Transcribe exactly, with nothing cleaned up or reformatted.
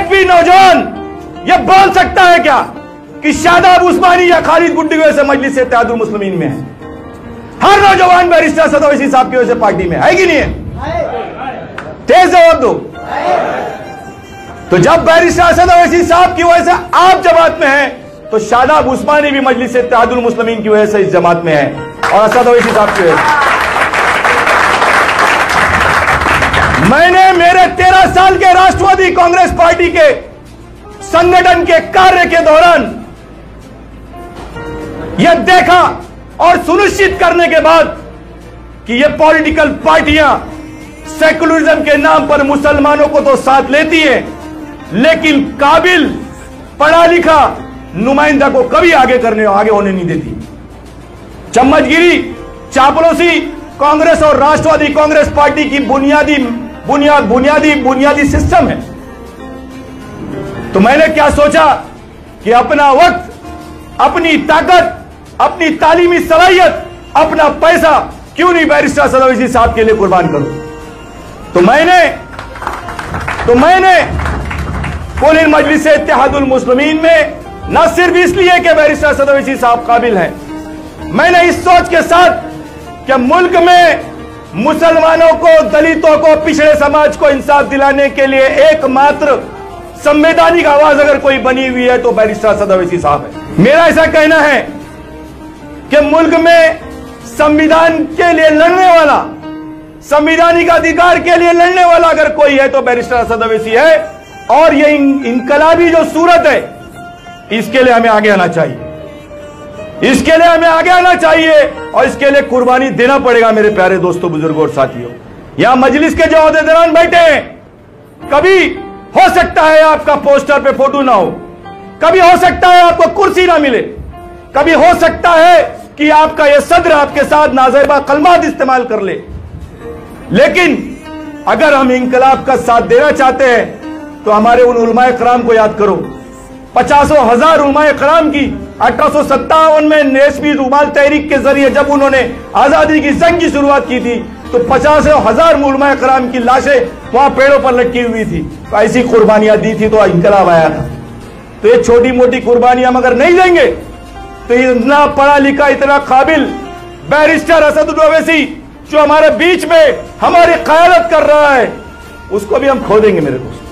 एक भी नौजवान ये बोल सकता है क्या कि शादाब उस्मानी या खालिद गुड्डी की वजह से मजलिस इत्तेहादुल मुस्लिमीन में है? हर नौजवान बैरिस्टर असद ओवैसी साहब की वजह से पार्टी में है कि नहीं है? तेज जवाब दो। तो जब बैरिस्टर असद ओवैसी साहब की वजह से आप जमात में हैं, तो शादाब उस्मानी भी मजलिस इत्तेहादुल मुस्लिमीन की वजह से इस जमात में है और असद ओवैसी साहब की वजह से। मैंने मेरे तेरह साल के राष्ट्रवादी कांग्रेस पार्टी के संगठन के कार्य के दौरान यह देखा और सुनिश्चित करने के बाद कि ये पॉलिटिकल पार्टियां सेकुलरिज्म के नाम पर मुसलमानों को तो साथ लेती हैं, लेकिन काबिल पढ़ा लिखा नुमाइंदा को कभी आगे करने आगे होने नहीं देती। चम्मचगिरी, चापलूसी कांग्रेस और राष्ट्रवादी कांग्रेस पार्टी की बुनियादी बुनियाद बुनियादी बुनियादी सिस्टम है। तो मैंने क्या सोचा कि अपना वक्त, अपनी ताकत, अपनी तालीमी सलाहियत, अपना पैसा क्यों नहीं बैरिस्टर असद ओवैसी साहब के लिए कुर्बान करूं। तो मैंने तो मैंने कुल इन मजलिस इत्तेहादुल मुस्लिमीन में न सिर्फ इसलिए कि बैरिस्टर असद ओवैसी साहब काबिल हैं, मैंने इस सोच के साथ कि मुल्क में मुसलमानों को, दलितों को, पिछड़े समाज को इंसाफ दिलाने के लिए एकमात्र संवैधानिक आवाज अगर कोई बनी हुई है तो बैरिस्टर असद ओवैसी साहब है। मेरा ऐसा कहना है कि मुल्क में संविधान के लिए लड़ने वाला, संवैधानिक अधिकार के लिए लड़ने वाला अगर कोई है तो बैरिस्टर असद ओवैसी है। और ये इनकलाबी जो सूरत है, इसके लिए हमें आगे आना चाहिए, इसके लिए हमें आगे आना चाहिए और इसके लिए कुर्बानी देना पड़ेगा। मेरे प्यारे दोस्तों, बुजुर्गों और साथियों, यहां मजलिस के जो अहदेदारान बैठे हैं, कभी हो सकता है आपका पोस्टर पे फोटो ना हो, कभी हो सकता है आपको कुर्सी ना मिले, कभी हो सकता है कि आपका यह सदर आपके साथ नाज़ेबा कलमात इस्तेमाल कर ले, लेकिन अगर हम इंकलाब का साथ देना चाहते हैं तो हमारे उन उलमाए कराम को याद करो। पचासों हजार उलमाए कराम की अठारह सौ सत्तावन में नेशमी रुमाल तहरीक के जरिए जब उन्होंने आजादी की जंग की शुरुआत की थी तो पचासों हजार उलमाए कराम की लाशें वहां पेड़ों पर लटकी हुई थी। तो ऐसी कुर्बानियां दी थी तो इंकलाब आया था। तो ये छोटी मोटी कुर्बानियां हम अगर नहीं देंगे तो इतना पढ़ा लिखा, इतना काबिल बैरिस्टर असद ओवैसी जो हमारे बीच में हमारी क़यादत कर रहा है, उसको भी हम खो देंगे मेरे दोस्त।